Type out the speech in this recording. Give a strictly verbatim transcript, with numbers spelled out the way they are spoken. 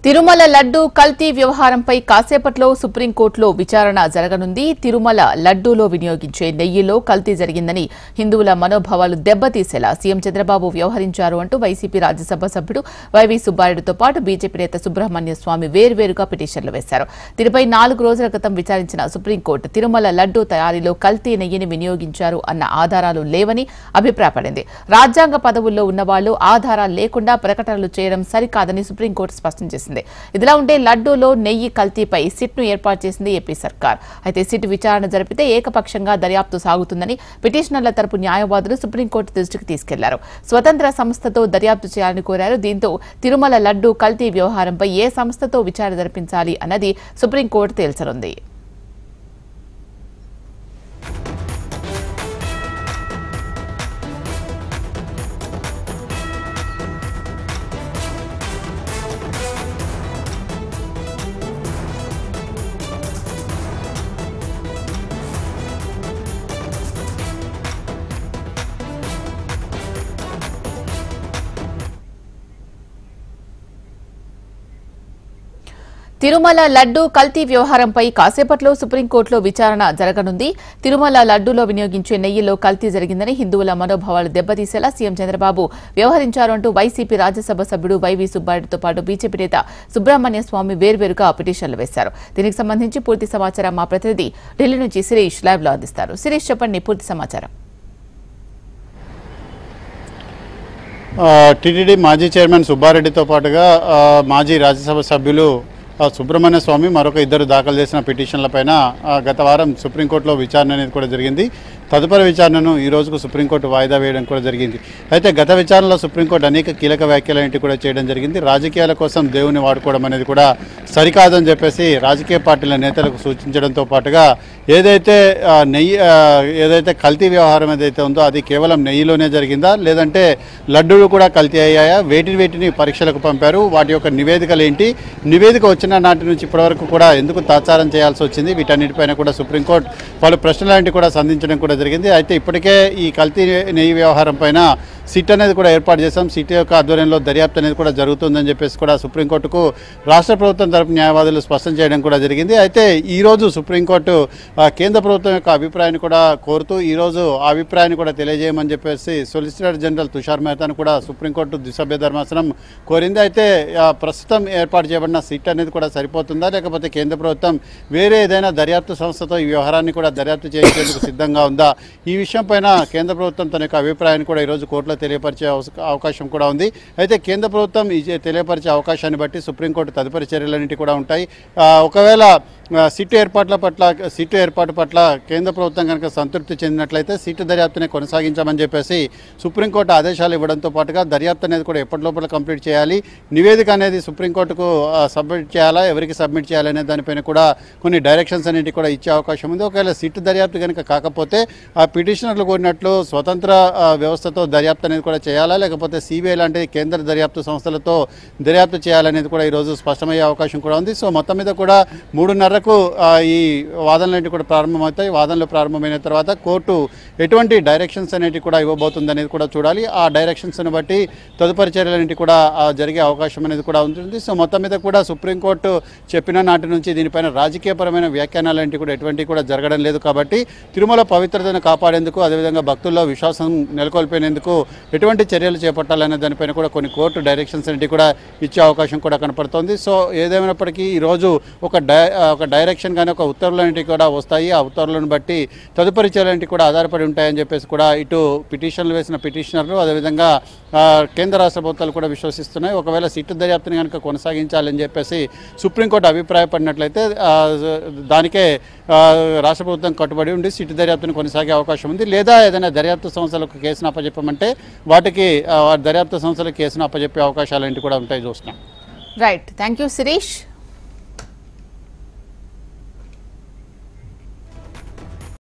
తిరుమల లడ్డు కల్తీ వ్యవహారంపై కాసేపట్లో సుప్రీంకోర్టులో విచారణ జరగనుంది. తిరుమల లడ్డూలో వినియోగించే నెయ్యిలో కల్తీ జరిగిందని హిందువుల మనోభావాలు దెబ్బతీసేలా సీఎం చంద్రబాబు వ్యవహరించారు అంటూ వైసీపీ రాజ్యసభ సభ్యుడు వైవీ సుబ్బారెడ్డితో పాటు బీజేపీ నేత సుబ్రహ్మణ్య స్వామి వేర్వేరుగా పిటిషన్లు వేశారు. దీనిపై నాలుగు రోజుల క్రితం విచారించిన సుప్రీంకోర్టు తిరుమల లడ్డూ తయారీలో కల్తీ నెయ్యిని వినియోగించారు అన్న ఆధారాలు లేవని అభిప్రాయపడింది. రాజ్యాంగ పదవుల్లో ఉన్నవాళ్లు ఆధారాలు లేకుండా ప్రకటనలు చేయడం సరికాదని సుప్రీంకోర్టు స్పష్టం చేసింది. ఇదిలా ఉంటే లడ్డూలో నెయ్యి కల్తీపై సిట్ ను ఏర్పాటు చేసింది ఏపీ సర్కార్. అయితే సిట్ విచారణ జరిపితే ఏకపక్షంగా దర్యాప్తు సాగుతుందని పిటిషనర్ల తరపు న్యాయవాదులు సుప్రీంకోర్టు దృష్టికి తీసుకెళ్లారు. స్వతంత్ర సంస్థతో దర్యాప్తు చేయాలని కోరారు. దీంతో తిరుమల లడ్డూ కల్తీ వ్యవహారంపై ఏ సంస్థతో విచారణ జరిపించాలి అన్నది సుప్రీంకోర్టు తేల్చనుంది. తిరుమల లడ్డూ కల్తీ వ్యవహారంపై కాసేపట్లో సుప్రీంకోర్టులో విచారణ జరగనుంది. తిరుమల లడ్డూలో వినియోగించే నెయ్యిలో కల్తీ జరిగిందని హిందువుల మనోభావాలు దెబ్బతీసేలా సీఎం చంద్రబాబు వ్యవహరించారు అంటూ వైసీపీ రాజ్యసభ సభ్యుడు వైవీ సుబ్బారెడ్డితో పాటు బీజేపీ నేత సుబ్రహ్మణ్య స్వామి వేర్వేరుగా పిటిషన్లు వేశారు. దీనికి సంబంధించి పూర్తి సమాచారం మా ప్రతినిధి ఢిల్లీ నుంచి శిరీష్ లైవ్ లో అందిస్తారు. శిరీష్, చెప్పండి పూర్తి సమాచారం. టీటీడీ మాజీ చైర్మన్ సుబ్బారెడ్డితో పాటుగా మాజీ రాజ్యసభ సభ్యులు సుబ్రహ్మణ్య స్వామి మరొక ఇద్దరు దాఖలు చేసిన పిటిషన్లపైన గత వారం సుప్రీంకోర్టులో విచారణ అనేది కూడా జరిగింది. తదుపరి విచారణను ఈ రోజుకు సుప్రీంకోర్టు వాయిదా వేయడం కూడా జరిగింది. అయితే గత విచారణలో సుప్రీంకోర్టు అనేక కీలక వ్యాఖ్యలు కూడా చేయడం జరిగింది. రాజకీయాల కోసం దేవుని వాడుకోవడం అనేది కూడా సరికాదని చెప్పేసి రాజకీయ పార్టీల నేతలకు సూచించడంతో పాటుగా ఏదైతే నెయ్యి ఏదైతే కల్తీ వ్యవహారం ఏదైతే ఉందో అది కేవలం నెయ్యిలోనే జరిగిందా, లేదంటే లడ్డూలు కూడా కల్తీ అయ్యాయా, వేటిని వేటిని పరీక్షలకు పంపారు, వాటి యొక్క నివేదికలు ఏంటి, నివేదిక వచ్చిన నాటి నుంచి ఇప్పటివరకు కూడా ఎందుకు తాత్సారం చేయాల్సి వచ్చింది, వీటన్నిటిపైన కూడా సుప్రీంకోర్టు పలు ప్రశ్నలాంటివి కూడా సంధించడం కూడా జరిగింది. అయితే ఇప్పటికే ఈ కల్తీ నెయ్యి వ్యవహారం పైన సిట్ అనేది కూడా ఏర్పాటు చేశాం. సిట్ యొక్క ఆధ్వర్యంలో దర్యాప్తు అనేది కూడా జరుగుతుందని చెప్పేసి కూడా సుప్రీంకోర్టుకు రాష్ట్ర ప్రభుత్వం తరపు న్యాయవాదులు స్పష్టం చేయడం కూడా జరిగింది. అయితే ఈరోజు సుప్రీంకోర్టు కేంద్ర ప్రభుత్వం యొక్క అభిప్రాయాన్ని కూడా కోరుతూ ఈరోజు ఆ అభిప్రాయాన్ని కూడా తెలియజేయమని చెప్పేసి సొలిసిటర్ జనరల్ తుషార్ మెహతాను కూడా సుప్రీంకోర్టు ద్విసభ్య ధర్మాసనం కోరింది. అయితే ప్రస్తుతం ఏర్పాటు చేయబడిన సిట్ అనేది కూడా సరిపోతుందా, లేకపోతే కేంద్ర ప్రభుత్వం వేరే ఏదైనా దర్యాప్తు సంస్థతో ఈ వ్యవహారాన్ని కూడా దర్యాప్తు చేయించేందుకు సిద్ధంగా ఉందా, ఈ విషయం పైన కేంద్ర ప్రభుత్వం తన యొక్క అభిప్రాయాన్ని కూడా ఈరోజు కోర్టులో తెలియపరిచే అవకాశం కూడా ఉంది. అయితే కేంద్ర ప్రభుత్వం ఈ తెలియపరిచే అవకాశాన్ని బట్టి సుప్రీంకోర్టు తదుపరి చర్యలన్నింటి కూడా ఉంటాయి. ఒకవేళ సిట్టు ఏర్పాట్ల పట్ల సిట్టు ఏర్పాటు పట్ల కేంద్ర ప్రభుత్వం కనుక సంతృప్తి చెందినట్లయితే సిట్టు దర్యాప్తుని కొనసాగించామని చెప్పేసి సుప్రీంకోర్టు ఆదేశాలు ఇవ్వడంతో పాటుగా దర్యాప్తు అనేది కూడా ఎప్పటిలోపల కంప్లీట్ చేయాలి, నివేదిక అనేది సుప్రీంకోర్టుకు సబ్మిట్ చేయాలా, ఎవరికి సబ్మిట్ చేయాలనే దానిపైన కూడా కొన్ని డైరెక్షన్స్ అనేవి కూడా ఇచ్చే అవకాశం ఉంది. ఒకవేళ సిట్టు దర్యాప్తు కనుక కాకపోతే ఆ పిటిషనర్లు కోరినట్లు స్వతంత్ర వ్యవస్థతో దర్యాప్తు అనేది కూడా చేయాలా, లేకపోతే సిబిఐ లాంటి కేంద్ర దర్యాప్తు సంస్థలతో దర్యాప్తు చేయాలనేది కూడా ఈరోజు స్పష్టమయ్యే అవకాశం కూడా ఉంది. సో మొత్తం మీద కూడా మూడున్నరకు ఈ వాదనలన్నీ కూడా ప్రారంభమవుతాయి. వాదనలు ప్రారంభమైన తర్వాత కోర్టు ఎటువంటి డైరెక్షన్స్ అనేవి కూడా ఇవ్వబోతుంది అనేది కూడా చూడాలి. ఆ డైరెక్షన్స్ని బట్టి తదుపరి చర్యలన్నింటి కూడా జరిగే అవకాశం అనేది కూడా ఉంటుంది. సో మొత్తం మీద కూడా సుప్రీంకోర్టు చెప్పిన నాటి నుంచి దీనిపైన రాజకీయపరమైన వ్యాఖ్యానాలంటి కూడా ఎటువంటి కూడా జరగడం లేదు. కాబట్టి తిరుమల పవిత్రతను కాపాడేందుకు, అదేవిధంగా భక్తుల్లో విశ్వాసం నెలకొల్పేందుకు ఎటువంటి చర్యలు చేపట్టాలనే దానిపైన కూడా కొన్ని కోర్టు డైరెక్షన్స్ అనేవి కూడా ఇచ్చే అవకాశం కూడా కనపడుతోంది. సో ఏదేమైనప్పటికీ ఈరోజు ఒక డై ఒక డైరెక్షన్ కానీ ఒక ఉత్తర్వులన్నింటి కూడా వస్తాయి. ఆ ఉత్తర్వులను బట్టి తదుపరి చర్యలన్నింటి కూడా ఆధారపడి ఉంటాయని చెప్పేసి కూడా ఇటు పిటిషన్లు వేసిన పిటిషనర్లు, అదేవిధంగా కేంద్ర రాష్ట్ర ప్రభుత్వాలు కూడా విశ్వసిస్తున్నాయి. ఒకవేళ సిట్టు దర్యాప్తుని కనుక కొనసాగించాలని చెప్పేసి సుప్రీంకోర్టు అభిప్రాయపడినట్లయితే దానికే రాష్ట్ర ప్రభుత్వం కట్టుబడి ఉండి సిట్టు దర్యాప్తుని కొనసాగే అవకాశం ఉంది. లేదా ఏదైనా దర్యాప్తు సంస్థలకు కేసును అప్పచెప్పమంటే వాటికి దర్యాప్తు సంస్థలకు కేసును అప్పచెప్పే అవకాశాలు ఏంటి కూడా ఉంటాయి. చూస్తున్నాం. Right, thank you Sirish.